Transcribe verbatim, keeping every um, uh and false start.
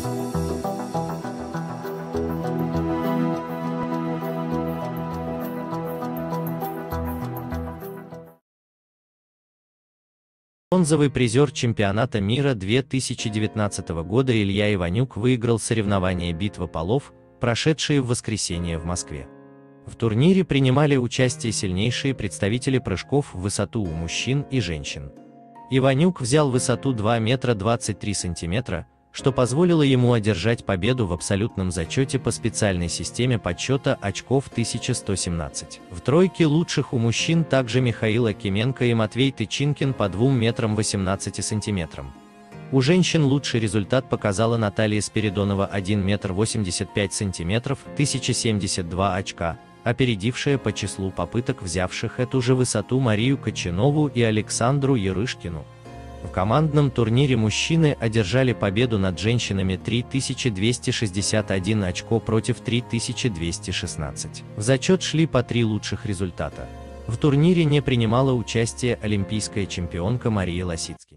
Бронзовый призер чемпионата мира две тысячи девятнадцатого года Илья Иванюк выиграл соревнования «Битва полов», прошедшие в воскресенье в Москве. В турнире принимали участие сильнейшие представители прыжков в высоту у мужчин и женщин. Иванюк взял высоту два метра двадцать три сантиметра, что позволило ему одержать победу в абсолютном зачете по специальной системе подсчета очков тысяча сто семнадцать. В тройке лучших у мужчин также Михаил Акименко и Матвей Тычинкин по двум метрам восемнадцати сантиметрам. У женщин лучший результат показала Наталья Спиридонова один метр восемьдесят пять сантиметров, тысяча семьдесят два очка, опередившая по числу попыток взявших эту же высоту Марию Кочанову и Александру Ярышкину. В командном турнире мужчины одержали победу над женщинами три тысячи двести шестьдесят один очко против три тысячи двухсот шестнадцати. В зачет шли по три лучших результата. В турнире не принимала участие олимпийская чемпионка Мария Лосицкий.